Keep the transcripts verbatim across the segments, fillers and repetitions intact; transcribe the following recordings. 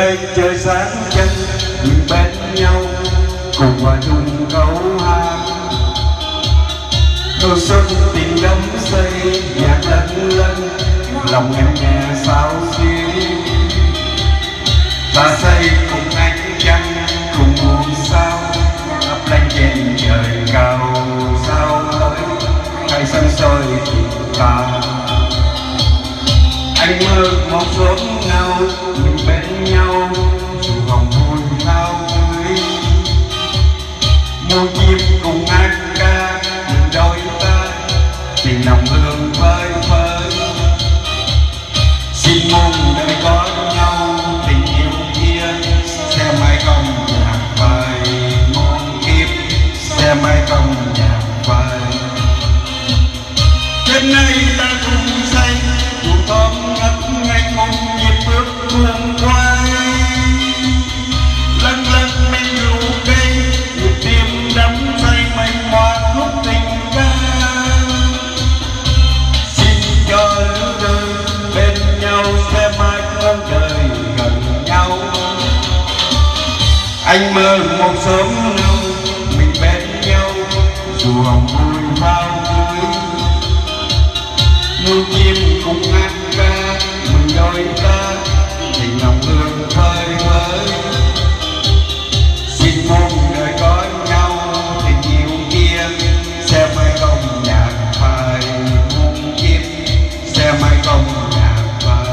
đây trời sáng chân mình bên nhau cùng hòa chung câu hát. Mùa xuân tình đắm say nhạc lân lân lòng em nghe sao xuyên. Ta say cùng ánh trăng cùng muôn sao lấp lánh trên trời cao sao ơi hay sân soi tình ta. Anh mơ một sớm nào mình bên nhau dù hồng vui thao cưới. Muôn chim cùng hát ca mình đôi ta tình nồng hương phơi phới. Xin muôn đời có nhau tình yêu kia sẽ mãi không nhạt phai. Muôn kiếp sẽ mãi không nhạt phai. Đêm nay ta cùng say dù thơm ngất ngây một nhịp bước buông quay. Lân lân men rượu cây nhịp tim đắm say mênh hoa lúc tình ca. Xin cho lứa đời bên nhau sẽ mãi không đời gần nhau. Anh mơ một sớm nào mình bên nhau dù hồng vui bao cưới. Muôn chim cùng hát ca mừng đôi ta tình lòng hương phơi phới. Xin muôn đời có nhau tình yêu kia sẽ mãi không nhạt phai. Muôn kiếp sẽ mãi không nhạt phai.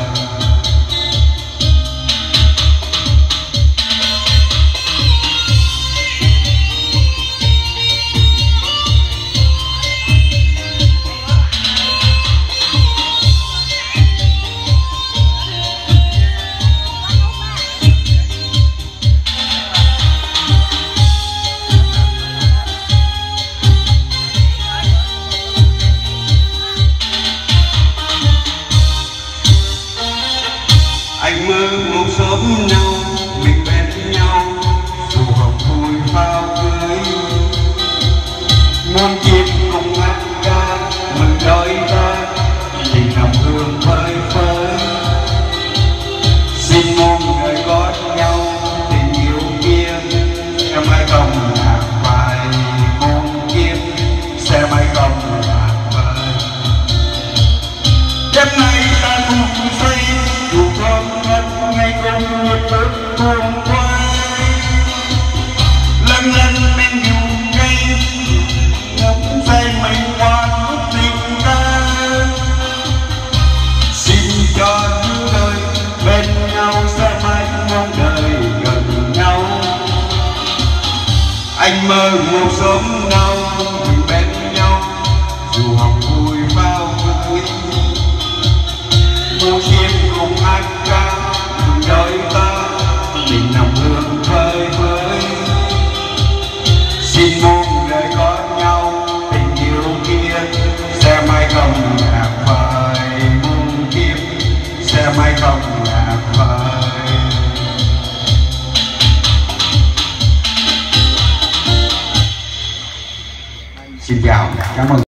Anh mơ một sớm nào mình bên nhau dù hồng vui phao cưới. Muôn chim cùng hát ca mừng đôi ta tình nồng hương phơi phới. Xin muôn đời có nhau tình yêu kia sẽ mãi không nhạt phai. Muôn kiếp sẽ mãi không nhạt phai. Đêm nay ta cùng say dù thơm ngất ngây cùng nhịp bước buông quay. Lân lân men rượu cây ngắm say mênh hoa lúc tình ca. Xin cho những đời bên nhau sẽ mãi mong đời gần nhau. Anh mơ một sớm nào mình bên nhau dù hồng vui bao cưới. Muôn chim cùng hát ca mừng đôi ta tình nồng hương phơi phới. Xin muôn đời có nhau tình yêu kia sẽ mãi không nhạt phai. Muôn kiếp sẽ mãi không nhạt phai. Xin chào, cảm ơn.